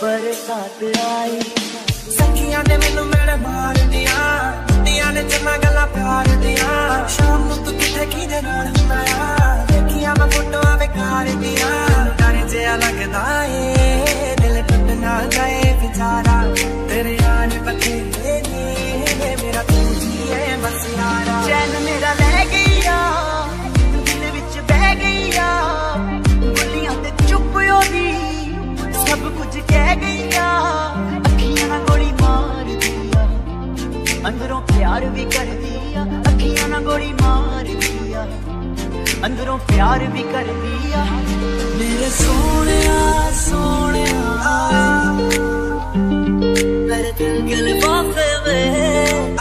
बरसात आई सखियां ने मैनू मेरे मार दिया दिया ने चन्ना गल्ला प्यार दिया शाम नू तू किथे किदे नाल हुंदा आ देखिया मैं फोटोआं बेकार दिया डर जिहा लगदा ए दिल टुट ना जाए बेचारा तेरे यार बथेरे ने मेरा तू ही है बस यारा चैन मेरा ले गईया दिल विच बह गईया बोलियां ते चुप होगी सब कुछ कह गईया अखियां ना गोली मार दिया अंदरों प्यार भी कर दिया अखियां ना गोली मार दिया अंदरों प्यार भी कर दिया मेरे सोनिया सोनिया मेरे दिल के लिफाफे में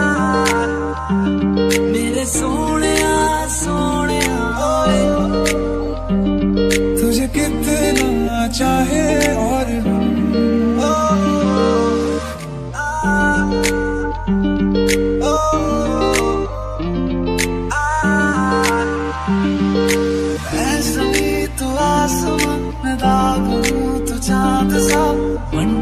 मेरे सोनिया सोनिया तुझे कितना चाहे और ऐसा भी तो आसमां में दागूं तो चांद सा